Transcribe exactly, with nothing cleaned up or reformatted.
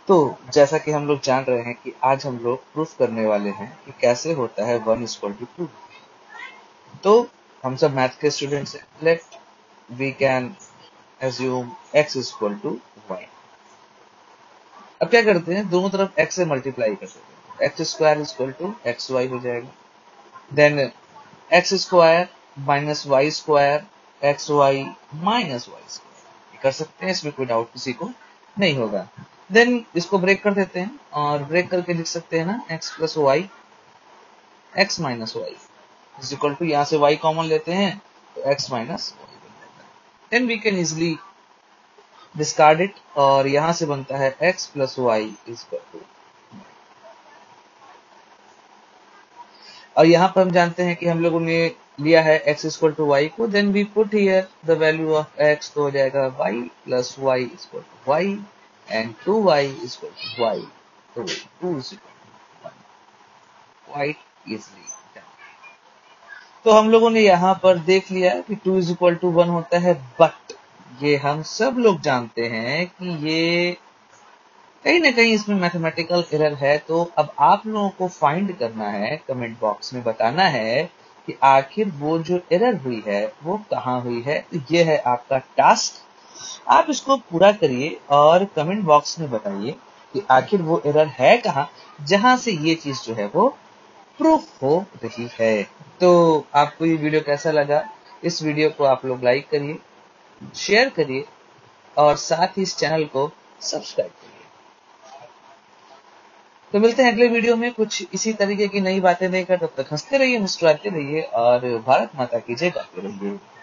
तो जैसा कि हम लोग जान रहे हैं कि आज हम लोग प्रूफ करने वाले हैं कि कैसे होता है वन इक्वल टू टू। तो हम सब मैथ के स्टूडेंट्स हैं, let we can assume x equal to y. अब क्या करते हैं, दोनों तरफ x से मल्टीप्लाई कर देते हैं, x square equal to x y हो जाएगा। Then x square minus y square x y minus y square कर सकते हैं, इसमें कोई डाउट किसी को नहीं होगा। देन इसको ब्रेक कर देते हैं और ब्रेक करके लिख सकते हैं ना, x plus y x minus y is equal to, यहां से y कॉमन लेते हैं तो x माइनस वाई बन जाता है। Then we can easily discard it और यहां से बनता है x plus y is equal to. और यहाँ पर हम जानते हैं कि हम लोगों ने लिया है x इक्वल टू वाई को, then we put here the value of x, तो हो जाएगा y plus y equal to y and two y equal to y, तो two is equal to one, quite easily. तो हम लोगों ने यहाँ पर देख लिया कि two is equal to one होता है, बट ये हम सब लोग जानते हैं कि ये कहीं ना कहीं इसमें मैथमेटिकल एरर है। तो अब आप लोगों को फाइंड करना है, कमेंट बॉक्स में बताना है कि आखिर वो जो एरर हुई है वो कहाँ हुई है। तो ये है आपका टास्क, आप इसको पूरा करिए और कमेंट बॉक्स में बताइए कि आखिर वो एरर है कहाँ, जहां से ये चीज जो है वो प्रूफ हो रही है। तो आपको ये वीडियो कैसा लगा, इस वीडियो को आप लोग लाइक करिए, शेयर करिए और साथ ही इस चैनल को सब्सक्राइब करिए। तो मिलते हैं अगले वीडियो में कुछ इसी तरीके की नई बातें लेकर। तब तक हंसते रहिए, मुस्कुराते रहिए और भारत माता की जय गाते रहिए।